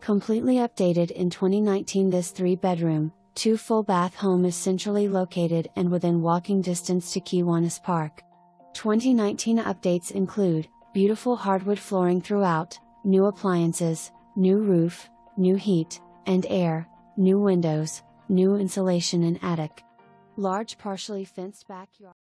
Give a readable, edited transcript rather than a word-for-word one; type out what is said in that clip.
Completely updated in 2019, this 3-bedroom, 2-full-bath home is centrally located and within walking distance to Kiwanas Park. 2019 updates include beautiful hardwood flooring throughout, new appliances, new roof, new heat and air, new windows, new insulation in attic. Large partially fenced backyard.